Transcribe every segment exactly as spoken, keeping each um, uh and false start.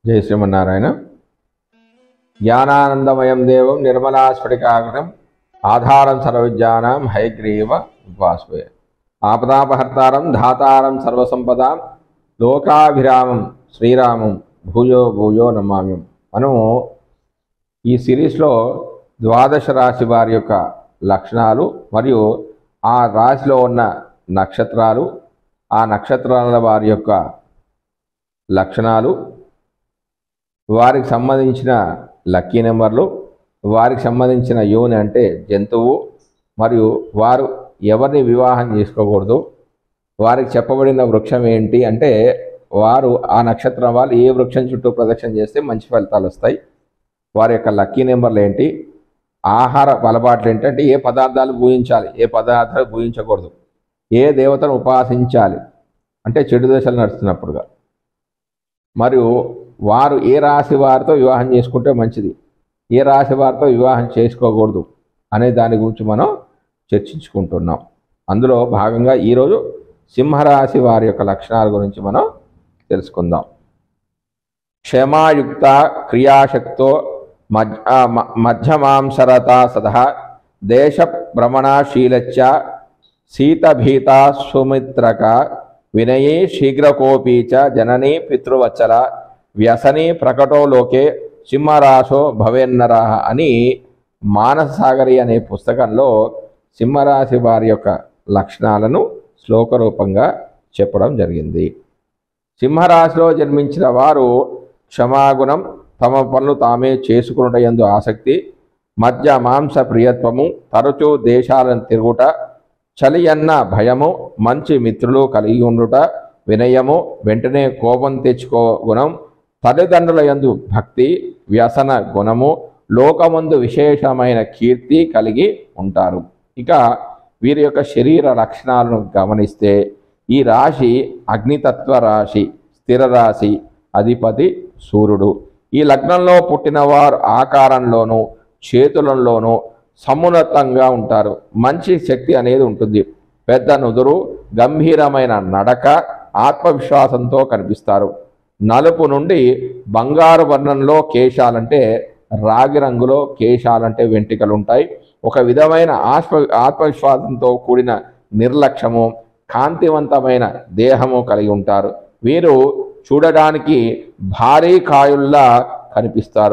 జై శ్రీమన్నారాయణ. జ్ఞానానందమయం దేవం నిర్మలాస్ఫటికాకృతం ఆధారం సర్వవిద్యానాం హయగ్రీవ ఉపాస్మయే. ఆపదాపహర్తారం ధాతారం సర్వసంపదాం లోకాభిరామం శ్రీరామం భూయో భూయో నమామ్యం. మనము ఈ సిరీస్లో ద్వాదశ రాశి వారి యొక్క లక్షణాలు మరియు ఆ రాశిలో ఉన్న నక్షత్రాలు, ఆ నక్షత్రాల వారి యొక్క లక్షణాలు, వారికి సంబంధించిన లక్కీ నెంబర్లు, వారికి సంబంధించిన యోని అంటే జంతువు, మరియు వారు ఎవరిని వివాహం చేసుకోకూడదు, వారికి చెప్పబడిన వృక్షం ఏంటి అంటే వారు ఆ నక్షత్రం వాళ్ళు ఏ వృక్షం చుట్టూ ప్రదక్షిణ చేస్తే మంచి ఫలితాలు వస్తాయి, వారి యొక్క లక్కీ నెంబర్లు ఏంటి, ఆహార అలవాట్లు ఏంటంటే ఏ పదార్థాలు పూజించాలి, ఏ పదార్థాలు పూజించకూడదు, ఏ దేవతను ఉపాసించాలి అంటే చెడు దశలు నడుస్తున్నప్పుడుగా, మరియు వారు ఏ రాశి వారితో వివాహం చేసుకుంటే మంచిది, ఏ రాశి వారితో వివాహం చేసుకోకూడదు అనే దాని గురించి మనం చర్చించుకుంటున్నాం. అందులో భాగంగా ఈరోజు సింహరాశి వారి యొక్క లక్షణాల గురించి మనం తెలుసుకుందాం. క్షమాయుక్త క్రియాశక్తో మధ్యమాంసరత సదహ దేశ భ్రమణశీలచ్చ శీతభీత సుమిత్రక వినయీ శీఘ్రకోపీ చ జననీ పితృవత్సల వ్యసనీ ప్రకటో లోకే సింహరాశో భవేన్నర అని మానససాగరి అనే పుస్తకంలో సింహరాశి వారి యొక్క లక్షణాలను శ్లోక రూపంగా చెప్పడం జరిగింది. సింహరాశిలో జన్మించిన వారు క్షమాగుణం, తమ పనులు తామే చేసుకున్నటయందు ఆసక్తి, మధ్య మాంస ప్రియత్వము, తరచూ దేశాలను తిరుగుట, చలియన్న భయము, మంచి మిత్రులు కలిగి ఉండుట, వినయము, వెంటనే కోపం తెచ్చుకో గుణం, తల్లిదండ్రుల యందు భక్తి, వ్యసన గుణము, లోకమందు విశేషమైన కీర్తి కలిగి ఉంటారు. ఇక వీరి యొక్క శరీర లక్షణాలను గమనిస్తే ఈ రాశి అగ్నితత్వ రాశి, స్థిర రాశి, అధిపతి సూర్యుడు. ఈ లగ్నంలో పుట్టిన వారు ఆకారంలోనూ చేతులలోనూ సమున్నతంగా ఉంటారు. మంచి శక్తి అనేది ఉంటుంది. పెద్ద నుదురు, గంభీరమైన నడక, ఆత్మవిశ్వాసంతో కనిపిస్తారు. నలుపు నుండి బంగారు వర్ణంలో కేశాలంటే రాగి రంగులో కేశాలంటే వెంట్రుకలు ఉంటాయి. ఒక విధమైన ఆత్మ ఆత్మవిశ్వాసంతో కూడిన నిర్లక్ష్యము, కాంతివంతమైన దేహము కలిగి ఉంటారు. వీరు చూడడానికి భారీ కాయుల్లా కనిపిస్తారు.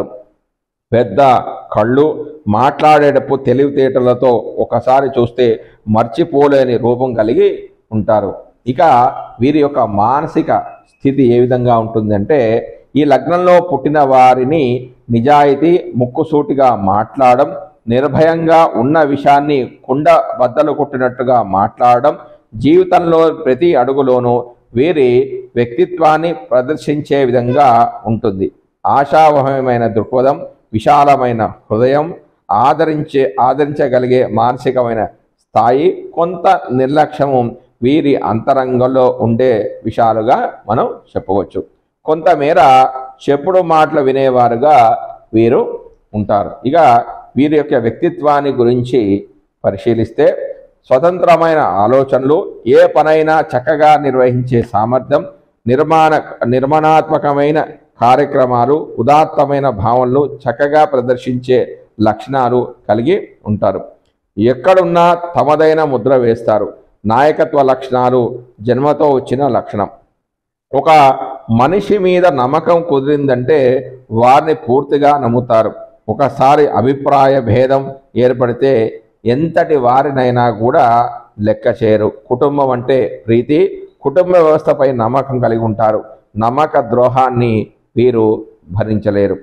పెద్ద కళ్ళు, మాట్లాడేటప్పుడు తెలివితేటలతో ఒకసారి చూస్తే మర్చిపోలేని రూపం కలిగి ఉంటారు. ఇక వీరి యొక్క మానసిక స్థితి ఏ విధంగా ఉంటుందంటే ఈ లగ్నంలో పుట్టిన వారిని నిజాయితీ, ముక్కుసూటిగా మాట్లాడడం, నిర్భయంగా ఉన్న విషయాన్ని కుండ బద్దలు కొట్టినట్టుగా మాట్లాడడం, జీవితంలో ప్రతి అడుగులోనూ వీరి వ్యక్తిత్వాన్ని ప్రదర్శించే విధంగా ఉంటుంది. ఆశావహమైన దృక్పథం, విశాలమైన హృదయం, ఆదరించే ఆదరించగలిగే మానసికమైన స్థాయి, కొంత నిర్లక్ష్యము వీరి అంతరంగంలో ఉండే విషయాలుగా మనం చెప్పవచ్చు. కొంతమేర చెప్పుడు మాటలు వినేవారుగా వీరు ఉంటారు. ఇక వీరి యొక్క వ్యక్తిత్వాన్ని గురించి పరిశీలిస్తే స్వతంత్రమైన ఆలోచనలు, ఏ పనైనా చక్కగా నిర్వహించే సామర్థ్యం, నిర్మాణ నిర్మాణాత్మకమైన కార్యక్రమాలు, ఉదాత్తమైన భావనలు చక్కగా ప్రదర్శించే లక్షణాలు కలిగి ఉంటారు. ఎక్కడున్నా తమదైన ముద్ర వేస్తారు. నాయకత్వ లక్షణాలు జన్మతో వచ్చిన లక్షణం. ఒక మనిషి మీద నమ్మకం కుదిరిందంటే వారిని పూర్తిగా నమ్ముతారు. ఒకసారి అభిప్రాయ భేదం ఏర్పడితే ఎంతటి వారినైనా కూడా లెక్క చేయరు. కుటుంబం అంటే ప్రీతి, కుటుంబ వ్యవస్థపై నమ్మకం కలిగి ఉంటారు. నమ్మక ద్రోహాన్ని వీరు భరించలేరు.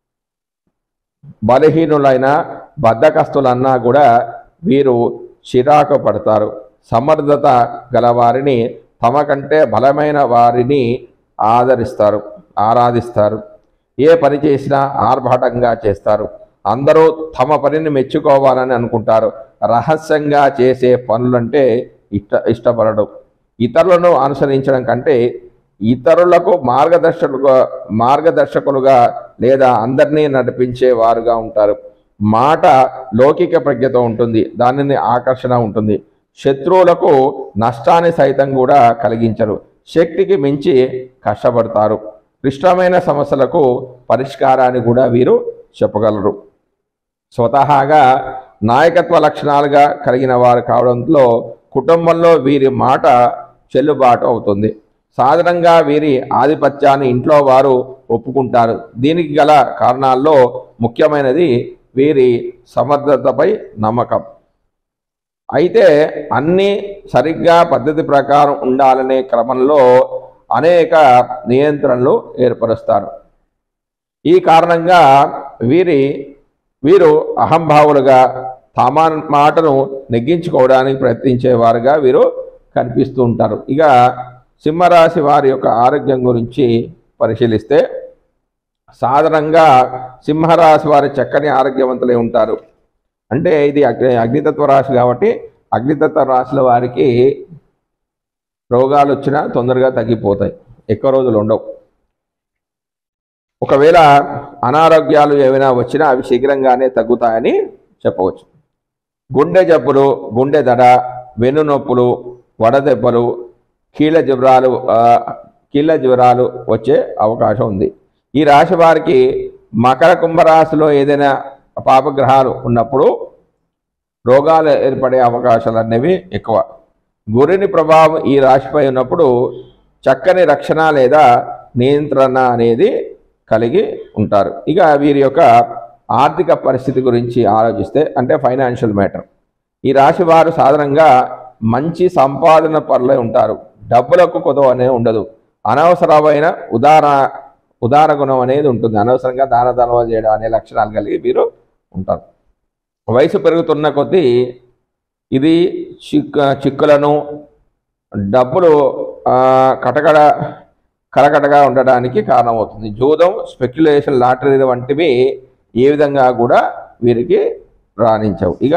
బలహీనులైన బద్ధకస్తులన్నా కూడా వీరు చిరాకు పడతారు. సమర్థత గలవారిని, తమ కంటే బలమైన వారిని ఆదరిస్తారు, ఆరాధిస్తారు. ఏ పని చేసినా ఆర్భాటంగా చేస్తారు. అందరూ తమ పనిని మెచ్చుకోవాలని అనుకుంటారు. రహస్యంగా చేసే పనులంటే ఇష్ట ఇష్టపడడు. ఇతరులను అనుసరించడం కంటే ఇతరులకు మార్గదర్శకులుగా మార్గదర్శకులుగా లేదా అందరినీ నడిపించే వారుగా ఉంటారు. మాట లౌకిక ప్రజ్ఞతో ఉంటుంది. దానిని ఆకర్షణ ఉంటుంది. శత్రువులకు నష్టాన్ని సైతం కూడా కలిగించరు. శక్తికి మించి కష్టపడతారు. క్లిష్టమైన సమస్యలకు పరిష్కారాన్ని కూడా వీరు చెప్పగలరు. స్వతహాగా నాయకత్వ లక్షణాలుగా కలిగిన వారు కావడంలో కుటుంబంలో వీరి మాట చెల్లుబాటు అవుతుంది. సాధారణంగా వీరి ఆధిపత్యాన్ని ఇంట్లో వారు ఒప్పుకుంటారు. దీనికి గల కారణాల్లో ముఖ్యమైనది వీరి సమర్థతపై నమ్మకం. అయితే అన్నీ సరిగ్గా పద్ధతి ప్రకారం ఉండాలనే క్రమంలో అనేక నియంత్రణలు ఏర్పరుస్తారు. ఈ కారణంగా వీరి వీరు అహంభావులుగా తమ మాటను నెగ్గించుకోవడానికి ప్రయత్నించేవారుగా వీరు కనిపిస్తూ ఉంటారు. ఇక సింహరాశి వారి యొక్క ఆరోగ్యం గురించి పరిశీలిస్తే సాధారణంగా సింహరాశి వారి చక్కని ఆరోగ్యవంతులై ఉంటారు. అంటే ఇది అగ్ని అగ్నితత్వ రాశి కాబట్టి అగ్నితత్వ రాశుల వారికి రోగాలు వచ్చినా తొందరగా తగ్గిపోతాయి, ఎక్కువ రోజులు ఉండవు. ఒకవేళ అనారోగ్యాలు ఏమైనా వచ్చినా అవి శీఘ్రంగానే తగ్గుతాయని చెప్పవచ్చు. గుండె జబ్బులు, గుండె దడ, వెన్ను నొప్పులు, వడదెబ్బలు, కీళ్ళ జ్వరాలు కీళ్ళ జ్వరాలు వచ్చే అవకాశం ఉంది. ఈ రాశి వారికి మకర కుంభరాశిలో ఏదైనా పాపగ్రహాలు ఉన్నప్పుడు రోగాలు ఏర్పడే అవకాశాలు అనేవి ఎక్కువ. గురుని ప్రభావం ఈ రాశిపై ఉన్నప్పుడు చక్కని రక్షణ లేదా నియంత్రణ అనేది కలిగి ఉంటారు. ఇక వీరి యొక్క ఆర్థిక పరిస్థితి గురించి ఆలోచిస్తే అంటే ఫైనాన్షియల్ మ్యాటర్, ఈ రాశి వారు సాధారణంగా మంచి సంపాదన పరులై ఉంటారు. డబ్బులకు కొదవ అనేది ఉండదు. అనవసరమైన ఉదార ఉదార గుణం అనేది ఉంటుంది. అనవసరంగా దాన ధర్మాలు చేయడం అనే లక్షణాలు కలిగి వీరు ఉంటారు. వయసు పెరుగుతున్న కొద్దీ ఇది చిక్ చిక్కులను డబ్బులు కటకడ కరకటగా ఉండడానికి కారణమవుతుంది. జూదం, స్పెక్యులేషన్, లాటరీ వంటివి ఏ విధంగా కూడా వీరికి రాణించవు. ఇక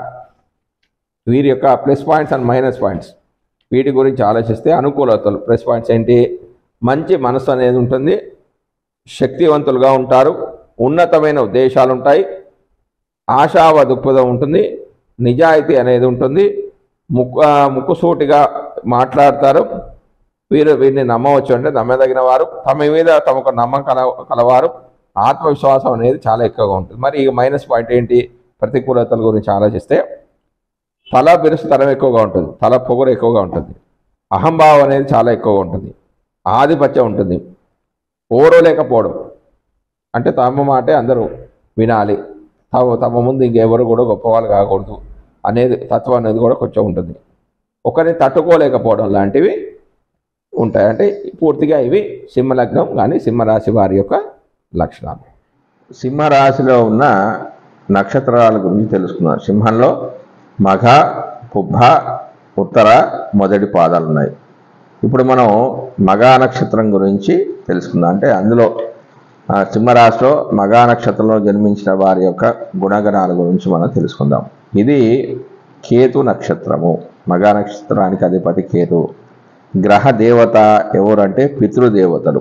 వీరి యొక్క plus points and minus points వీటి గురించి ఆలోచిస్తే అనుకూలతలు. ప్లస్ పాయింట్స్ ఏంటి? మంచి మనసు అనేది ఉంటుంది, శక్తివంతులుగా ఉంటారు, ఉన్నతమైన ఉద్దేశాలు ఉంటాయి, ఆశావ దృక్పథం ఉంటుంది, నిజాయితీ అనేది ఉంటుంది, ముక్కు ముక్కుసూటిగా మాట్లాడతారు. వీరు వీరిని నమ్మవచ్చు, అంటే నమ్మదగిన వారు, తమ మీద తమకు నమ్మకం కల కలవారు, ఆత్మవిశ్వాసం అనేది చాలా ఎక్కువగా ఉంటుంది. మరి ఈ మైనస్ పాయింట్ ఏంటి? ప్రతికూలతల గురించి ఆలోచిస్తే తల బిరుసుతనం ఎక్కువగా ఉంటుంది, తల పొగరు ఎక్కువగా ఉంటుంది, అహంభావం అనేది చాలా ఎక్కువగా ఉంటుంది, ఆధిపత్యం ఉంటుంది, ఓరలేకపోవడం, అంటే తమ మాటే అందరూ వినాలి, తమ తమ ముందు ఇంకెవరు కూడా గొప్పవాళ్ళు కాకూడదు అనేది తత్వం అనేది కూడా కొంచెం ఉంటుంది. ఒకరిని తట్టుకోలేకపోవడం లాంటివి ఉంటాయి. అంటే పూర్తిగా ఇవి సింహలగ్నం కానీ సింహరాశి వారి యొక్క లక్షణాలు. సింహరాశిలో ఉన్న నక్షత్రాల గురించి తెలుసుకుందాం. సింహంలో మఘ, పుబ్బ, ఉత్తర మొదటి పాదాలు ఉన్నాయి. ఇప్పుడు మనం మఘా నక్షత్రం గురించి తెలుసుకుందాం. అంటే అందులో సింహరాశిలో మఘా నక్షత్రంలో జన్మించిన వారి యొక్క గుణగణాల గురించి మనం తెలుసుకుందాం. ఇది కేతు నక్షత్రము. మఘా నక్షత్రానికి అధిపతి కేతు. గ్రహ దేవత ఎవరంటే పితృదేవతలు.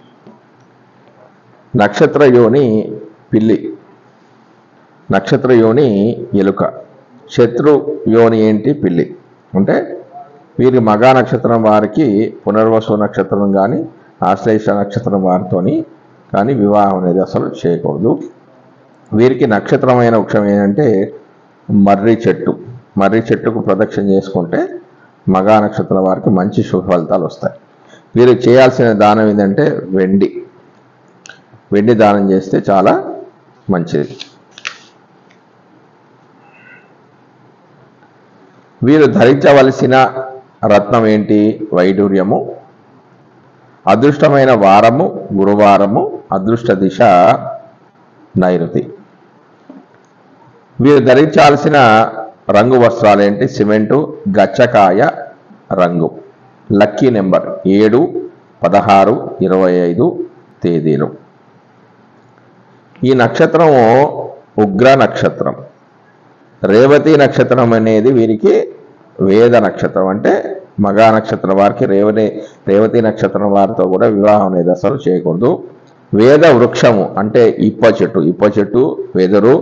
నక్షత్ర యోని పిల్లి, నక్షత్ర యోని ఎలుక, శత్రు యోని ఏంటి? పిల్లి. అంటే వీరి మఘా నక్షత్రం వారికి పునర్వసు నక్షత్రం కానీ ఆశ్లేష నక్షత్రం వారితోని కానీ వివాహం అనేది అసలు చేయకూడదు. వీరికి నక్షత్రమైన వృక్షం ఏంటంటే మర్రి చెట్టు. మర్రి చెట్టుకు ప్రదక్షిణ చేసుకుంటే మఘా నక్షత్రం వారికి మంచి శుభ ఫలితాలు వస్తాయి. వీరు చేయాల్సిన దానం ఏంటంటే వెండి. వెండి దానం చేస్తే చాలా మంచిది. వీరు ధరించవలసిన రత్నం ఏంటి? వైడూర్యము. అదృష్టమైన వారము గురువారము. అదృష్ట దిశ నైరుతి. వీరు ధరించాల్సిన రంగు వస్త్రాలు ఏంటి? సిమెంటు, గచ్చకాయ రంగు. లక్కీ నెంబర్ ఏడు, పదహారు, ఇరవై ఐదు తేదీలు. ఈ నక్షత్రము ఉగ్ర నక్షత్రం. రేవతి నక్షత్రం అనేది వీరికి వేద నక్షత్రం. అంటే మఘా నక్షత్రం వారికి రేవతి రేవతి నక్షత్రం వారితో కూడా వివాహం అనేది అసలు చేయకూడదు. వేద వృక్షము అంటే ఇప్ప చెట్టు. ఇప్ప చెట్టు, వెదురు,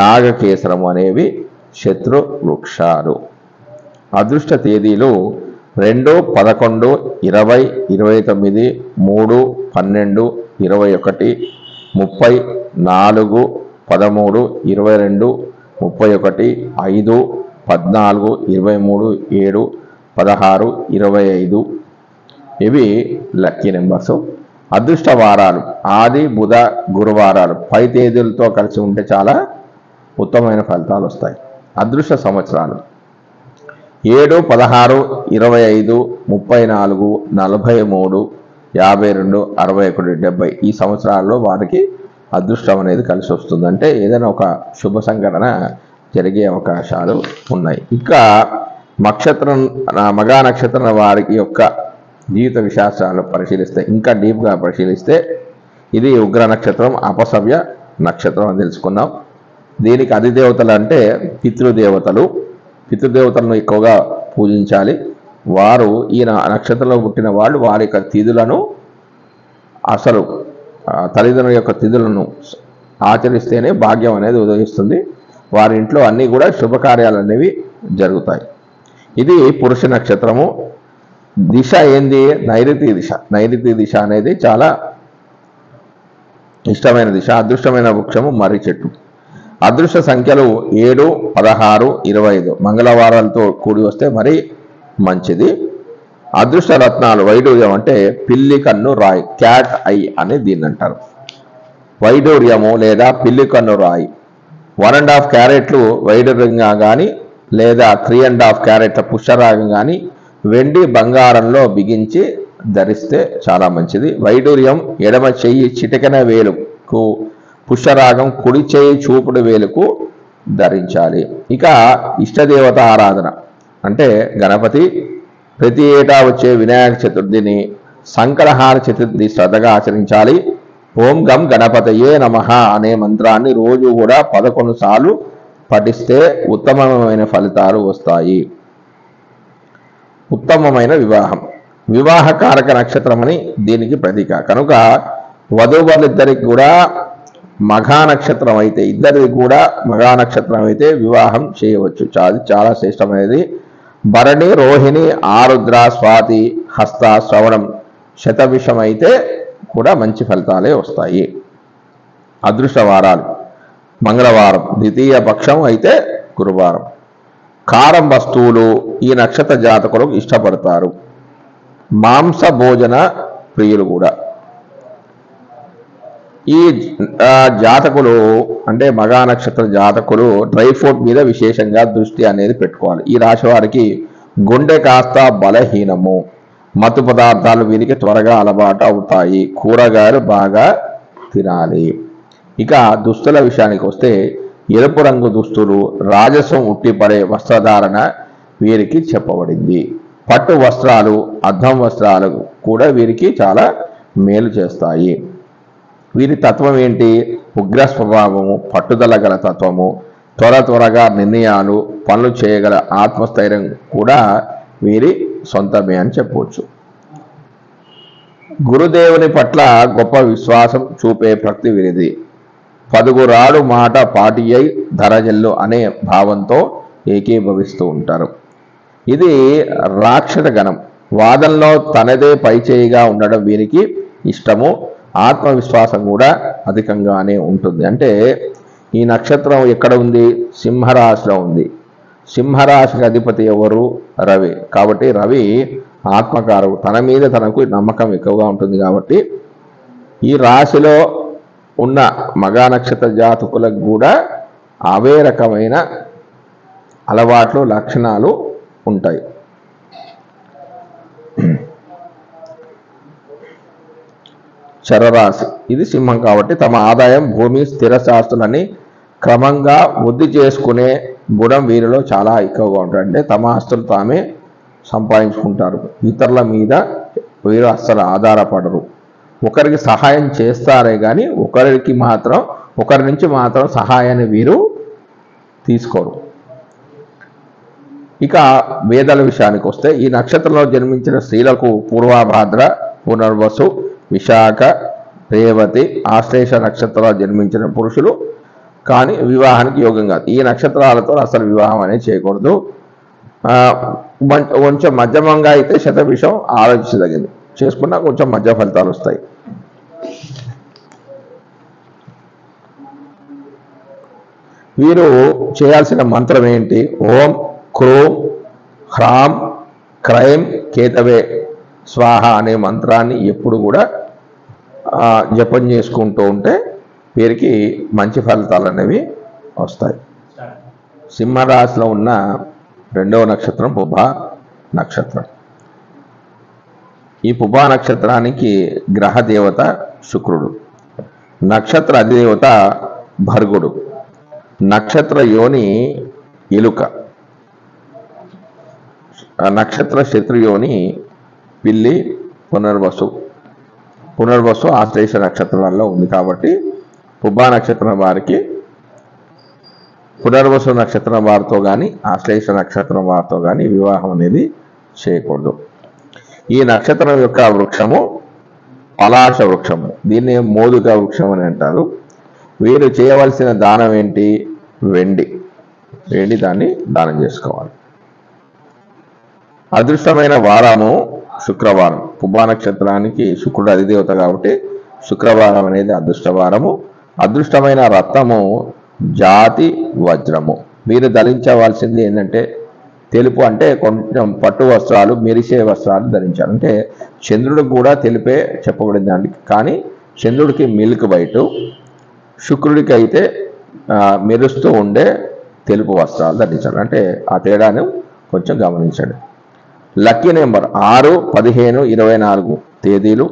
నాగకేసరము అనేవి శత్రు వృక్షాలు. అదృష్ట తేదీలు రెండు పదకొండు ఇరవై ఇరవై తొమ్మిది మూడు పన్నెండు ఇరవై ఒకటి ముప్పై నాలుగు పదమూడు ఇరవై రెండు ముప్పై ఒకటి ఐదు పద్నాలుగు ఇరవై మూడు ఏడు పదహారు ఇరవై ఐదు ఇవి లక్కీ నెంబర్స్. అదృష్ట వారాలు ఆది బుధ గురువారాలు పై తేదీలతో కలిసి ఉంటే చాలా ఉత్తమమైన ఫలితాలు వస్తాయి. అదృష్ట సంవత్సరాలు ఏడు పదహారు ఇరవై ఐదు ముప్పై నాలుగు నలభై మూడు యాభై రెండు అరవై ఒకటి డెబ్బై ఈ సంవత్సరాల్లో వారికి అదృష్టం అనేది కలిసి వస్తుంది. అంటే ఏదైనా ఒక శుభ సంఘటన జరిగే అవకాశాలు ఉన్నాయి. ఇంకా నక్షత్రం మగా నక్షత్రం వారికి యొక్క జీవిత విశాస్త్రాలు పరిశీలిస్తే ఇంకా డీప్గా పరిశీలిస్తే ఇది ఉగ్ర నక్షత్రం అపసవ్య నక్షత్రం అని తెలుసుకున్నాం. దీనికి అధిదేవతలు అంటే పితృదేవతలు. పితృదేవతలను ఎక్కువగా పూజించాలి. వారు ఈ నక్షత్రంలో పుట్టిన వాళ్ళు వారి యొక్క తిథులను అసలు తల్లిదండ్రుల యొక్క తిథులను ఆచరిస్తేనే భాగ్యం అనేది ఉదయిస్తుంది. వారి ఇంట్లో అన్నీ కూడా శుభకార్యాలు అనేవి జరుగుతాయి. ఇది పురుష నక్షత్రము. దిశ ఏంది? నైరుతి దిశ. నైరుతి దిశ అనేది చాలా ఇష్టమైన దిశ. అదృష్టమైన వృక్షము మర్రి చెట్టు. అదృష్ట సంఖ్యలు ఏడు పదహారు ఇరవై ఐదు మంగళవారాలతో కూడి వస్తే మరీ మంచిది. అదృష్ట రత్నాలు వైడూర్యం అంటే పిల్లి కన్ను రాయి, క్యాట్ ఐ అని దీన్ని అంటారు. వైడూర్యము లేదా పిల్లి కన్ను రాయి వన్ అండ్ హాఫ్ క్యారెట్లు వైడూర్యంగా కానీ లేదా త్రీ అండ్ హాఫ్ క్యారెట్ల పుష్యరాగం కానీ వెండి బంగారంలో బిగించి ధరిస్తే చాలా మంచిది. వైడూర్యం ఎడమ చెయ్యి చిటికెన వేలుకు, పుష్యరాగం కుడి చేయి చూపుడు వేలుకు ధరించాలి. ఇక ఇష్టదేవత ఆరాధన అంటే గణపతి. ప్రతి ఏటా వచ్చే వినాయక చతుర్థిని సంకటహార చతుర్థి శ్రద్ధగా ఆచరించాలి. ఓం గం గణపతయే నమః అనే మంత్రాన్ని రోజు కూడా పదకొండు సార్లు పఠిస్తే ఉత్తమమైన ఫలితాలు వస్తాయి. ఉత్తమమైన వివాహం వివాహకారక నక్షత్రం అని దీనికి ప్రతీక కనుక వధూవరులిద్దరికి కూడా మఘా నక్షత్రం అయితే ఇద్దరికి కూడా మఘా నక్షత్రం అయితే వివాహం చేయవచ్చు. అది చాలా శ్రేష్టమైనది. భరణి రోహిణి ఆరుద్ర స్వాతి హస్త శ్రవణం శతవిషం అయితే కూడా మంచి ఫలితాలే వస్తాయి. అదృష్ట వారాలు మంగళవారం, ద్వితీయ పక్షం అయితే గురువారం. కారం వస్తువులు ఈ నక్షత్ర జాతకులకు ఇష్టపడతారు. మాంస భోజన ప్రియులు కూడా. ఈ జాతకులు అంటే మఘా నక్షత్ర జాతకులు డ్రై ఫ్రూట్ మీద విశేషంగా దృష్టి అనేది పెట్టుకోవాలి. ఈ రాశి వారికి గుండె కాస్త బలహీనము. మత్తు పదార్థాలు వీరికి త్వరగా అలవాటు అవుతాయి. కూరగాయలు బాగా తినాలి. ఇక దుస్తుల విషయానికి వస్తే ఎరుపు రంగు దుస్తులు, రాజసం ఉట్టిపడే వస్త్రధారణ వీరికి చెప్పబడింది. పట్టు వస్త్రాలు, అద్దం వస్త్రాలు కూడా వీరికి చాలా మేలు చేస్తాయి. వీరి తత్వం ఏంటి? ఉగ్ర స్వభావము, పట్టుదల గల తత్వము, త్వర త్వరగా నిర్ణయాలు, పనులు చేయగల ఆత్మస్థైర్యం కూడా వీరి సొంతమే అని చెప్పవచ్చు. గురుదేవుని పట్ల గొప్ప విశ్వాసం చూపే భక్తి వీరిది. పదుగురాడు మాట పాటి అయి ధరజల్లు అనే భావంతో ఏకీభవిస్తూ ఉంటారు. ఇది రాక్షస గణం. వాదంలో తనదే పైచేయిగా ఉండడం వీరికి ఇష్టము. ఆత్మవిశ్వాసం కూడా అధికంగానే ఉంటుంది. అంటే ఈ నక్షత్రం ఎక్కడ ఉంది? సింహరాశిలో ఉంది. సింహరాశికి అధిపతి ఎవరు? రవి. కాబట్టి రవి ఆత్మకారకుడు. తన మీద తనకు నమ్మకం ఎక్కువగా ఉంటుంది. కాబట్టి ఈ రాశిలో ఉన్న మఘా నక్షత్ర జాతకులకు కూడా అవే రకమైన అలవాట్లు, లక్షణాలు ఉంటాయి. చరరాశి ఇది సింహం. కాబట్టి తమ ఆదాయం, భూమి, స్థిర శాస్త్రాలని క్రమంగా వృద్ధి చేసుకునే గుణం వీరిలో చాలా ఎక్కువగా ఉంటుంది. అంటే తమ ఆస్తులు తామే సంపాదించుకుంటారు. ఇతరుల మీద వీరు అస్సలు ఆధారపడరు. ఒకరికి సహాయం చేస్తారే కానీ ఒకరికి మాత్రం ఒకరి నుంచి మాత్రం సహాయాన్ని వీరు తీసుకోరు. ఇక వేదాల విషయానికి వస్తే ఈ నక్షత్రంలో జన్మించిన స్త్రీలకు పూర్వభాద్ర, పునర్వసు, విశాఖ, రేవతి, ఆశ్లేష నక్షత్రాలు జన్మించిన పురుషులు కానీ వివాహానికి యోగం కాదు. ఈ నక్షత్రాలతో అసలు వివాహం అనేది చేయకూడదు. కొంచెం మధ్యమంగా అయితే శతభిషం ఆలోచించదగింది, చేసుకున్నా కొంచెం మధ్య ఫలితాలు వస్తాయి. వీరు చేయాల్సిన మంత్రం ఏంటి? ఓం క్రోం హ్రాం క్రైం కేతవే స్వాహ అనే మంత్రాన్ని ఎప్పుడు కూడా జపం చేసుకుంటూ ఉంటే వీరికి మంచి ఫలితాలు అనేవి వస్తాయి. సింహరాశిలో ఉన్న రెండవ నక్షత్రం పుబ్బా నక్షత్రం. ఈ పుబ్బా నక్షత్రానికి గ్రహ దేవత శుక్రుడు, నక్షత్ర అధిదేవత భర్గుడు, నక్షత్ర యోని ఎలుక, నక్షత్ర శత్రుయోని పిల్లి, పునర్వసు. పునర్వసు ఆశ్లేష నక్షత్రాల్లో ఉంది కాబట్టి పుబ్బా నక్షత్రం వారికి పునర్వసు నక్షత్రం వారితో కానీ ఆశ్లేష నక్షత్రం వారితో కానీ వివాహం అనేది చేయకూడదు. ఈ నక్షత్రం యొక్క వృక్షము పలాశ వృక్షము, దీన్ని మోదుక వృక్షం అని అంటారు. వీరు చేయవలసిన దానం ఏంటి? వెండి. వెండి దాన్ని దానం చేసుకోవాలి. అదృష్టమైన వారము శుక్రవారం. పుబ్బా నక్షత్రానికి శుక్రుడు అధిదేవత కాబట్టి శుక్రవారం అనేది అదృష్టవారము. అదృష్టమైన రత్నము జాతి వజ్రము. మీరు ధరించవలసింది ఏంటంటే తెలుపు, అంటే కొంచెం పట్టు వస్త్రాలు, మెరిసే వస్త్రాలు ధరించాలి. అంటే చంద్రుడికి కూడా తెలుపే చెప్పబడింది దానికి, కానీ చంద్రుడికి మిల్క్ వైట్, శుక్రుడికి అయితే మెరుస్తూ ఉండే తెలుపు వస్త్రాలు ధరించాలి. అంటే ఆ తేడాను కొంచెం గమనించండి. లక్కీ నెంబర్ ఆరు, పదిహేను, ఇరవై నాలుగు తేదీలు.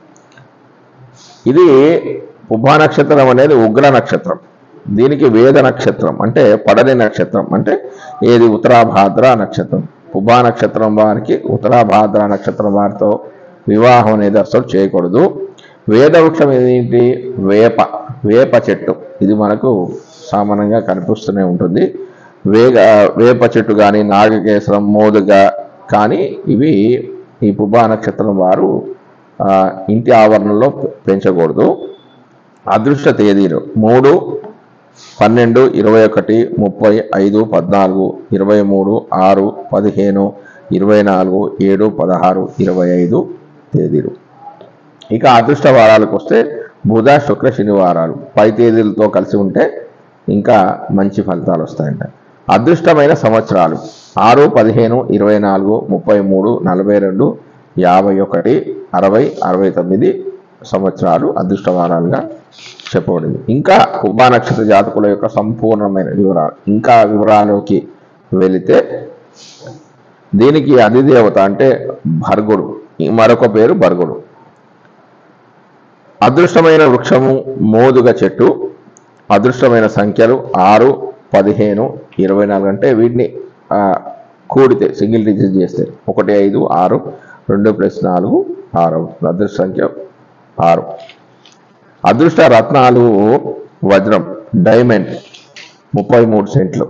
ఇది పుబ్బా నక్షత్రం అనేది ఉగ్ర నక్షత్రం. దీనికి వేద నక్షత్రం అంటే పడని నక్షత్రం, అంటే ఏది ఉత్తరాభాద్ర నక్షత్రం. పుబ్బా నక్షత్రం వారికి ఉత్తరాభాద్ర నక్షత్రం వారితో వివాహం అనేది అసలు చేయకూడదు. వేద వృక్షం ఏంటి? వేప. వేప చెట్టు ఇది మనకు సామాన్యంగా కనిపిస్తూనే ఉంటుంది. వేగ వేప చెట్టు కానీ నాగకేశరం, మోదుగ కానీ ఇవి ఈ పుబ్బా నక్షత్రం వారు ఇంటి ఆవరణలో పెంచకూడదు. అదృష్ట తేదీలు మూడు, పన్నెండు, ఇరవై ఒకటి, ముప్పై, ఐదు, పద్నాలుగు, ఇరవై మూడు, ఆరు, పదిహేను, ఇరవై నాలుగు, ఏడు, పదహారు, ఇరవై ఐదు తేదీలు. ఇక అదృష్ట వారాలకు వస్తే బుధ, శుక్ర, శనివారాలు పై తేదీలతో కలిసి ఉంటే ఇంకా మంచి ఫలితాలు వస్తాయంట. అదృష్టమైన సంవత్సరాలు ఆరు, పదిహేను, ఇరవై నాలుగు, ముప్పై మూడు, నలభై రెండు, యాభై ఒకటి, అరవై, అరవై తొమ్మిది సంవత్సరాలు అదృష్టవారాలుగా చెప్పబడింది. ఇంకా పుబ్బా నక్షత్ర జాతకుల యొక్క సంపూర్ణమైన వివరాలు ఇంకా వివరాల్లోకి వెళితే దీనికి అధిదేవత అంటే భర్గుడు, మరొక పేరు భర్గుడు. అదృష్టమైన వృక్షము మోదుగ చెట్టు. అదృష్టమైన సంఖ్యలు ఆరు, పదిహేను, ఇరవై నాలుగు. అంటే వీటిని కూడితే సింగిల్ డిజిట్ చేస్తే ఒకటి, ఐదు, ఆరు, రెండు ప్లస్ నాలుగు ఆరు అవుతుంది. అదృష్ట సంఖ్య ఆరు. అదృష్ట రత్నాలు వజ్రం, డైమండ్ ముప్పై మూడు సెంట్లు.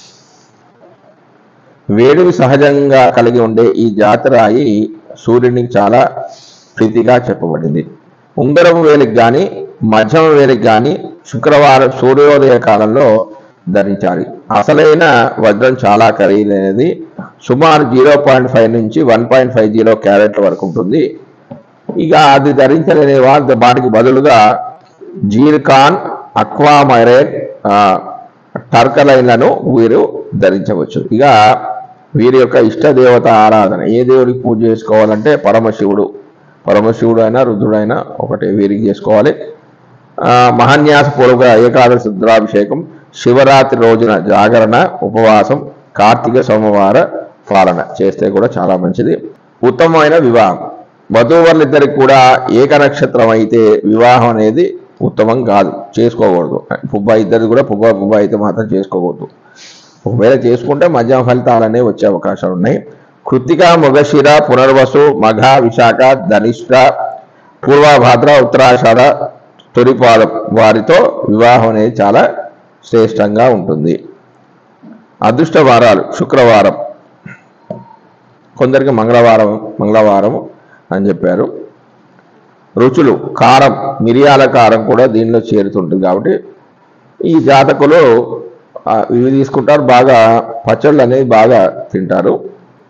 వేడిని సహజంగా కలిగి ఉండే ఈ జాతిరాయి సూర్యునికి చాలా ప్రీతిగా చెప్పబడింది. ఉంగరపు వేలికి కానీ మధ్యమ వేలికి కానీ శుక్రవారం సూర్యోదయ కాలంలో ధరించాలి. అసలైన వజ్రం చాలా ఖరీదైనది. సుమారు జీరో పాయింట్ ఫైవ్ నుంచి వన్ పాయింట్ ఫైవ్ జీరో క్యారెట్ల వరకు ఉంటుంది. ఇక అది ధరించలేని వారి వాటికి బదులుగా జీర్కాన్, అక్వామైరైన్, టర్కలైన్లను వీరు ధరించవచ్చు. ఇక వీరి యొక్క ఇష్ట దేవత ఆరాధన ఏ దేవుడికి పూజ చేసుకోవాలంటే పరమశివుడు. పరమశివుడు అయినా రుద్రుడైనా ఒకటి వీరికి చేసుకోవాలి. మహాన్యాస పూర్వక ఏకాదశి రుద్రాభిషేకం, శివరాత్రి రోజున జాగరణ, ఉపవాసం, కార్తీక సోమవార పాలన చేస్తే కూడా చాలా మంచిది. ఉత్తమమైన వివాహం. వధూవరులిద్దరికి కూడా ఏక నక్షత్రం అయితే వివాహం అనేది ఉత్తమం కాదు, చేసుకోకూడదు. పుబ్బా ఇద్దరు కూడా పుబ్బా పుబ్బా అయితే మాత్రం చేసుకోకూడదు. ఒకవేళ చేసుకుంటే మధ్యమ ఫలితాలు అనేవి వచ్చే అవకాశాలు ఉన్నాయి. కృత్తిక, మృగశిర, పునర్వసు, మఘ, విశాఖ, ధనిష్ట, పూర్వభాద్ర, ఉత్తరాషాఢ తొలిపాద వారితో వివాహం అనేది చాలా శ్రేష్టంగా ఉంటుంది. అదృష్ట వారాలు శుక్రవారం, కొందరికి మంగళవారం మంగళవారం అని చెప్పారు. రుచులు కారం, మిరియాల కారం కూడా దీనిలో చేరుతుంటుంది కాబట్టి ఈ జాతకులు ఇవి తీసుకుంటారు. బాగా పచ్చళ్ళు అనేది బాగా తింటారు.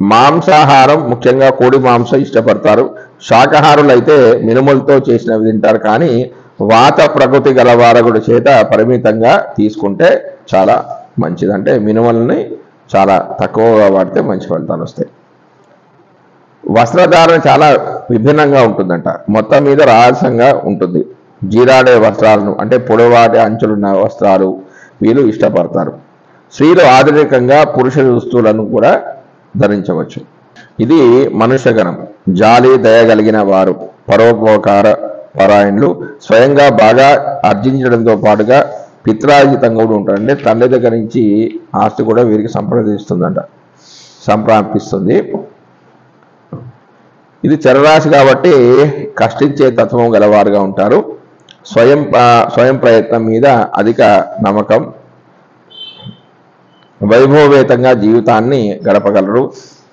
మాంసాహారం ముఖ్యంగా కోడి మాంసం ఇష్టపడతారు. శాకాహారులు అయితే మినుములతో చేసినవి తింటారు. కానీ వాత ప్రకృతి గలవారగుడి చేత పరిమితంగా తీసుకుంటే చాలా మంచిది. అంటే మినుములని చాలా తక్కువగా వాడితే మంచి ఫలితాలు వస్తాయి. వస్త్రధారణ చాలా విభిన్నంగా ఉంటుందంట. మొత్తం మీద రహస్యంగా ఉంటుంది. జీరాడే వస్త్రాలను అంటే పొడవాటి అంచులున్న వస్త్రాలు వీళ్ళు ఇష్టపడతారు. స్త్రీలు ఆధునికంగా పురుష దుస్తులను కూడా ధరించవచ్చు. ఇది మనుష్యగణం. జాలి దయగలిగిన వారు, పరోపకార పరాయణులు, స్వయంగా బాగా ఆర్జించడంతో పాటుగా పిత్రాజితంగా కూడా ఉంటారు. అంటే తండ్రి దగ్గర నుంచి ఆస్తి కూడా వీరికి సంప్రదిస్తుందంట సంప్రాప్తిస్తుంది. ఇది చరరాశి కాబట్టి కష్టించే తత్వం గలవారుగా ఉంటారు. స్వయం స్వయం ప్రయత్నం మీద అధిక నమ్మకం, వైభవవేతంగా జీవితాన్ని గడపగలరు.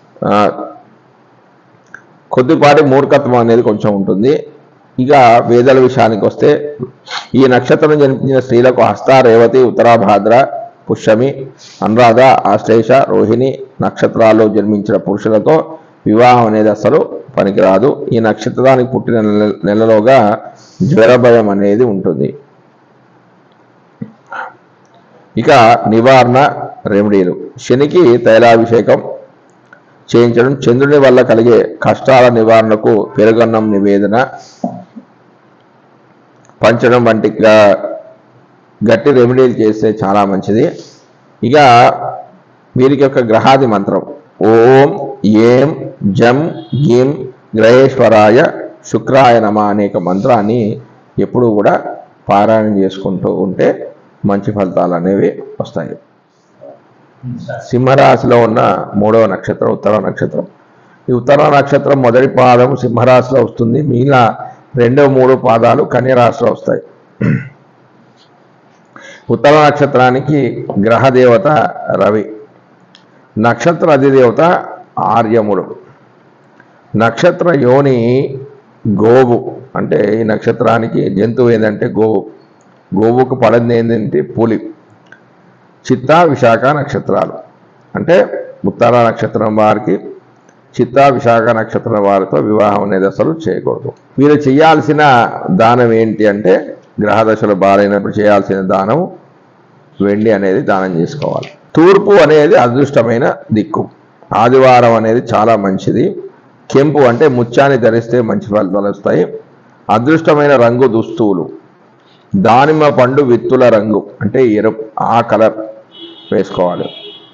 కొద్దిపాటి మూర్ఖత్వం అనేది కొంచెం ఉంటుంది. ఇక వేదల విషయానికి వస్తే ఈ నక్షత్రం జన్మించిన స్త్రీలకు హస్త, రేవతి, ఉత్తరాభాద్ర, పుష్యమి, అనురాధ, ఆశ్లేష, రోహిణి నక్షత్రాల్లో జన్మించిన పురుషులతో వివాహం అనేది అసలు పనికిరాదు. ఈ నక్షత్రానికి పుట్టిన నెలలోగా జ్వర భయం అనేది ఉంటుంది. ఇక నివారణ రెమెడీలు. శనికి తైలాభిషేకం చేయించడం, చంద్రుని వల్ల కలిగే కష్టాల నివారణకు పెరుగన్నం నివేదన పంచడం వంటి గట్టి రెమెడీలు చేస్తే చాలా మంచిది. ఇక వీరికి యొక్క గ్రహాది మంత్రం ఓం ఏం జం గీం గ్రహేశ్వరాయ శుక్రాయ నమ అనేక మంత్రాన్ని ఎప్పుడూ కూడా పారాయణం చేసుకుంటూ ఉంటే మంచి ఫలితాలు అనేవి వస్తాయి. సింహరాశిలో ఉన్న మూడవ నక్షత్రం ఉత్తర నక్షత్రం. ఈ ఉత్తర నక్షత్రం మొదటి పాదం సింహరాశిలో వస్తుంది. మిగిలిన రెండో మూడు పాదాలు కన్యరాశిలో వస్తాయి. ఉత్తర నక్షత్రానికి గ్రహదేవత రవి, నక్షత్ర అధిదేవత ఆర్యముడు, నక్షత్ర యోని గోవు. అంటే ఈ నక్షత్రానికి జంతువు ఏంటంటే గోవు. గోవుకు పడింది ఏంటంటే పులి. చిత్తా విశాఖ నక్షత్రాలు. అంటే ఉత్తర నక్షత్రం వారికి చిత్తా విశాఖ నక్షత్రం వారితో వివాహం అనేది అసలు చేయకూడదు. వీరు చేయాల్సిన దానం ఏంటి అంటే గ్రహదశలు బారైనప్పుడు చేయాల్సిన దానం వెండి అనేది దానం చేసుకోవాలి. తూర్పు అనేది అదృష్టమైన దిక్కు. ఆదివారం అనేది చాలా మంచిది. కెంపు అంటే ముత్యాన్ని ధరిస్తే మంచి ఫలితాలు వస్తాయి. అదృష్టమైన రంగు దుస్తువులు దానిమ్మ పండు విత్తుల రంగు అంటే ఎరుపు ఆ కలర్ వేసుకోవాలి.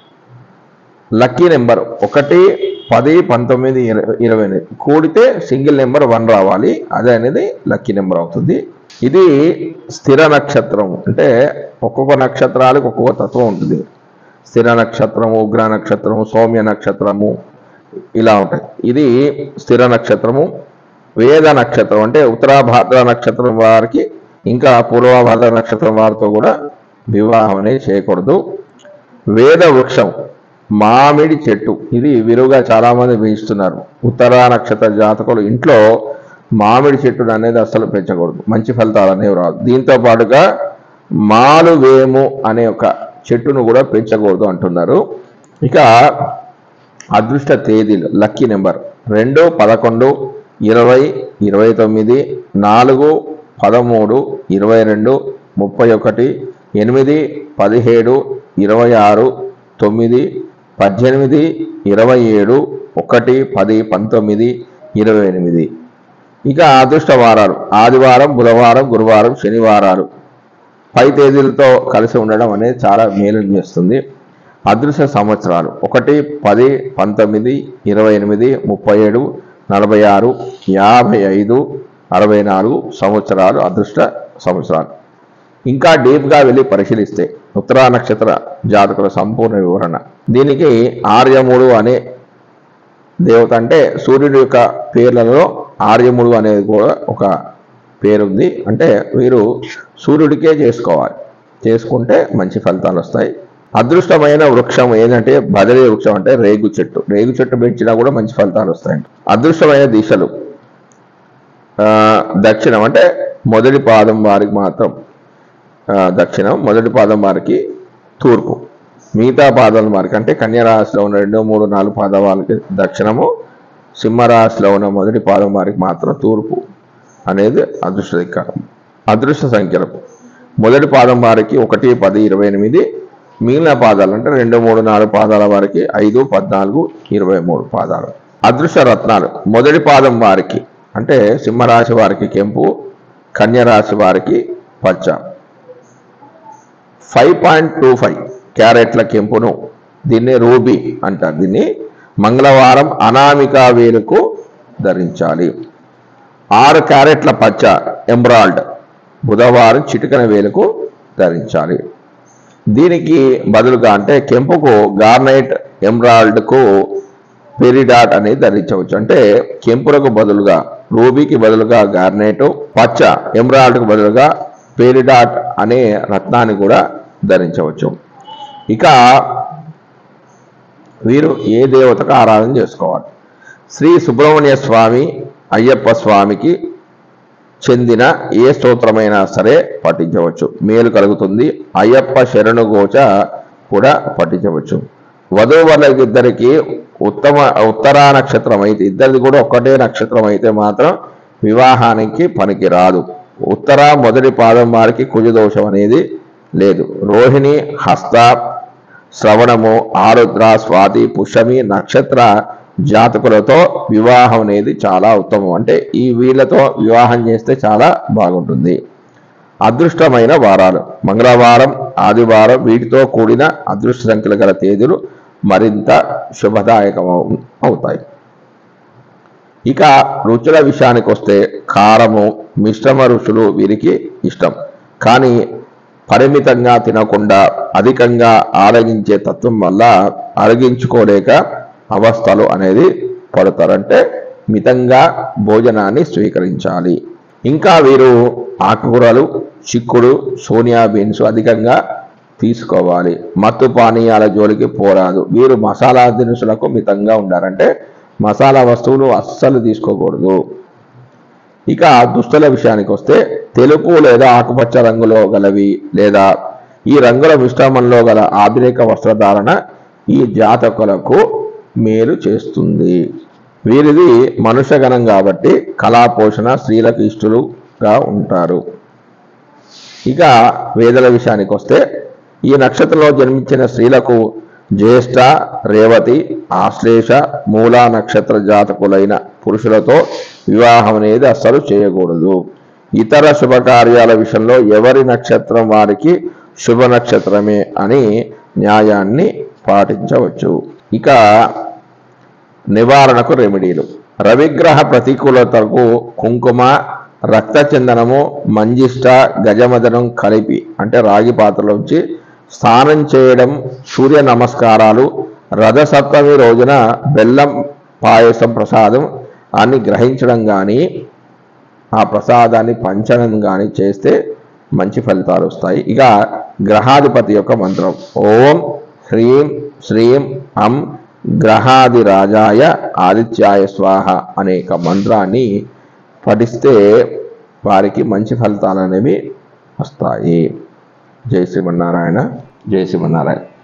లక్కీ నెంబర్ ఒకటి, పది, పంతొమ్మిది, ఇరవై ఎనిమిది కూడితే సింగిల్ నెంబర్ వన్ రావాలి. అదే అనేది లక్కీ నెంబర్ అవుతుంది. ఇది స్థిర నక్షత్రం. అంటే ఒక్కొక్క నక్షత్రాలకు ఒక్కొక్క తత్వం ఉంటుంది. స్థిర నక్షత్రము, ఉగ్ర నక్షత్రము, సౌమ్య నక్షత్రము ఇలా ఉంటాయి. ఇది స్థిర నక్షత్రము. వేద నక్షత్రం అంటే ఉత్తరాభాద్ర నక్షత్రం వారికి ఇంకా పూర్వభాద్ర నక్షత్రం వారితో కూడా వివాహం అనేది చేయకూడదు. వేద వృక్షం మామిడి చెట్టు. ఇది విరుగా చాలామంది పెంచుతున్నారు. ఉత్తర నక్షత్ర జాతకులు ఇంట్లో మామిడి చెట్టును అనేది అస్సలు పెంచకూడదు. మంచి ఫలితాలు అనేవి రాదు. దీంతో పాటుగా మాలువేము అనే ఒక చెట్టును కూడా పెంచకూడదు అంటున్నారు. ఇక అదృష్ట తేదీలు లక్కీ నెంబర్ రెండు, పదకొండు, ఇరవై, ఇరవై తొమ్మిది, నాలుగు, పదమూడు, ఇరవై రెండు, ముప్పై ఒకటి, ఎనిమిది, పదిహేడు, ఇరవై ఆరు, తొమ్మిది, పద్దెనిమిది, ఇరవై ఏడు, ఒకటి, పది, పంతొమ్మిది, ఇరవై ఎనిమిది. ఇక అదృష్ట వారాలు ఆదివారం, బుధవారం, గురువారం, శనివారాలు పై తేదీలతో కలిసి ఉండడం అనేది చాలా మేలు చేస్తుంది. అదృష్ట సంవత్సరాలు ఒకటి, పది, పంతొమ్మిది, ఇరవై ఎనిమిది, ముప్పై ఏడు, నలభై ఆరు, యాభై ఐదు, అరవై నాలుగు సంవత్సరాలు అదృష్ట సంవత్సరాలు. ఇంకా డీప్గా వెళ్ళి పరిశీలిస్తే ఉత్తరా నక్షత్ర జాతకుల సంపూర్ణ వివరణ. దీనికి ఆర్యముడు అనే దేవత అంటే సూర్యుడి యొక్క పేర్లలో ఆర్యముడు అనేది కూడా ఒక పేరుంది. అంటే వీరు సూర్యుడికే చేసుకోవాలి. చేసుకుంటే మంచి ఫలితాలు వస్తాయి. అదృష్టమైన వృక్షం ఏంటంటే బదరీ వృక్షం అంటే రేగు చెట్టు. రేగు చెట్టు పెంచినా కూడా మంచి ఫలితాలు వస్తాయంట. అదృష్టమైన దిశలు దక్షిణం అంటే మొదటి పాదం వారికి మాత్రం దక్షిణం, మొదటి పాదం వారికి తూర్పు, మిగతా పాదాల వారికి అంటే కన్యరాశిలో ఉన్న రెండు మూడు నాలుగు పాదాల వారికి దక్షిణము, సింహరాశిలో ఉన్న మొదటి పాదం వారికి మాత్రం తూర్పు అనేది అదృష్ట దిక్క. అదృష్ట సంఖ్యలు మొదటి పాదం వారికి ఒకటి పది ఇరవై ఎనిమిది, మిగిలిన పాదాలు అంటే రెండు మూడు నాలుగు పాదాల వారికి ఐదు పద్నాలుగు ఇరవై మూడు పాదాలు. అదృష్ట రత్నాలు మొదటి పాదం వారికి అంటే సింహరాశి వారికి కెంపు, కన్యరాశి వారికి పచ్చ. ఫైవ్ పాయింట్ టూ ఫైవ్ క్యారెట్ల కెంపును, దీన్ని రూబీ అంటారు. దీన్ని మంగళవారం అనామికా వేలుకు ధరించాలి. ఆరు క్యారెట్ల పచ్చ ఎమరాల్డ్ బుధవారం చిటికన వేలుకు ధరించాలి. దీనికి బదులుగా అంటే కెంపుకు గార్నైట్, ఎమరాల్డ్కు పెరిడాట్ అనేది ధరించవచ్చు. అంటే కెంపులకు బదులుగా రూబీకి బదులుగా గార్నైట్, పచ్చ ఎమరాల్డ్కు బదులుగా పెరిడాట్ అనే రత్నాన్ని కూడా ధరించవచ్చు. ఇక వీరు ఏ దేవతకు ఆరాధన చేసుకోవాలి? శ్రీ సుబ్రహ్మణ్య స్వామి, అయ్యప్ప స్వామికి చెందిన ఏ స్తోత్రమైనా సరే పఠించవచ్చు, మేలు కలుగుతుంది. అయ్యప్ప శరణుఘోష కూడా పఠించవచ్చు. వధూవరులకు ఇద్దరికి ఉత్తమ ఉత్తరా నక్షత్రం అయితే, ఇద్దరిది కూడా ఒక్కటే నక్షత్రం అయితే మాత్రం వివాహానికి పనికి రాదు. ఉత్తర మొదటి పాదం వారికి కుజదోషం అనేది లేదు. రోహిణి, హస్త, శ్రవణము, ఆరుద్ర, స్వాతి, పుష్యమి నక్షత్ర జాతకులతో వివాహం అనేది చాలా ఉత్తమం. అంటే ఈ వీళ్ళతో వివాహం చేస్తే చాలా బాగుంటుంది. అదృష్టమైన వారాలు మంగళవారం, ఆదివారం వీటితో కూడిన అదృష్ట సంఖ్యలు గల తేదీలు మరింత శుభదాయకం అవుతాయి. ఇక రుచుల విషయానికి వస్తే కారము, మిశ్రమ రుచులు వీరికి ఇష్టం. కానీ పరిమితంగా తినకుండా అధికంగా ఆరగించే తత్వం వల్ల అరగించుకోలేక అవస్థలు అనేది పడతారంటే మితంగా భోజనాన్ని స్వీకరించాలి. ఇంకా వీరు ఆకుకూరలు, చిక్కుడు, సోనియా బీన్స్ అధికంగా తీసుకోవాలి. మత్తు పానీయాల జోలికి పోరాదు. వీరు మసాలా దినుసులకు మితంగా ఉండాలంటే మసాలా వస్తువులు అస్సలు తీసుకోకూడదు. ఇక దుస్తుల విషయానికి వస్తే తెలుపు లేదా ఆకుపచ్చ రంగులో గలవి లేదా ఈ రంగుల మిశ్రమంలో గల ఆధునిక వస్త్రధారణ ఈ జాతకులకు మేలు చేస్తుంది. వీరిది మనుష్యగణం కాబట్టి కళా పోషణ స్త్రీలకు ఇష్టలుగా ఉంటారు. ఇక వేదల విషయానికి వస్తే ఈ నక్షత్రంలో జన్మించిన స్త్రీలకు జ్యేష్ఠ, రేవతి, ఆశ్లేష, మూలా నక్షత్ర జాతకులైన పురుషులతో వివాహం అనేది అస్సలు చేయకూడదు. ఇతర శుభకార్యాల విషయంలో ఎవరి నక్షత్రం వారికి శుభ నక్షత్రమే అని న్యాయాన్ని పాటించవచ్చు. ఇక నివారణకు రెమెడీలు రవిగ్రహ ప్రతికూలతకు కుంకుమ, రక్త చందనము, మంజిష్ట, గజమదనం కలిపి అంటే రాగి పాత్రలోంచి స్నానం చేయడం, సూర్య నమస్కారాలు, రథసప్తమి రోజున బెల్లం పాయసం ప్రసాదం అని గ్రహించడం కానీ ఆ ప్రసాదాన్ని పంచడం కానీ చేస్తే మంచి ఫలితాలు వస్తాయి. ఇక గ్రహాధిపతి యొక్క మంత్రం ఓం హ్రీం శ్రీం హం గ్రహాదిరాజాయ ఆదిత్యాయ స్వాహ అనేక మంత్రాన్ని పఠిస్తే వారికి మంచి ఫలితాలు అనేవి వస్తాయి. జై శ్రీమన్నారాయణ, జై శ్రీమన్నారాయణ.